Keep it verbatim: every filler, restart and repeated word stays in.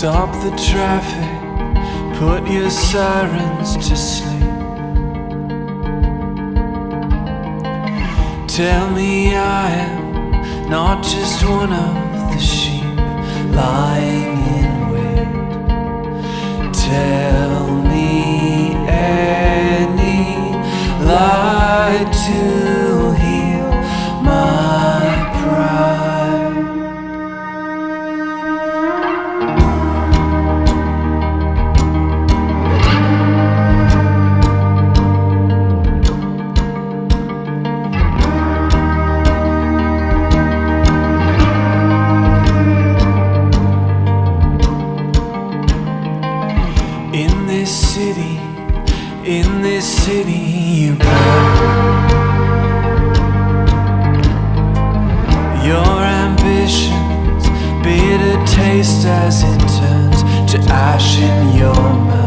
Stop the traffic, put your sirens to sleep. Tell me I am not just one of the sheep lying in wait. Tell me any lie to heal my pride. In this city you burn. Your ambitions, bitter taste as it turns to ash in your mouth.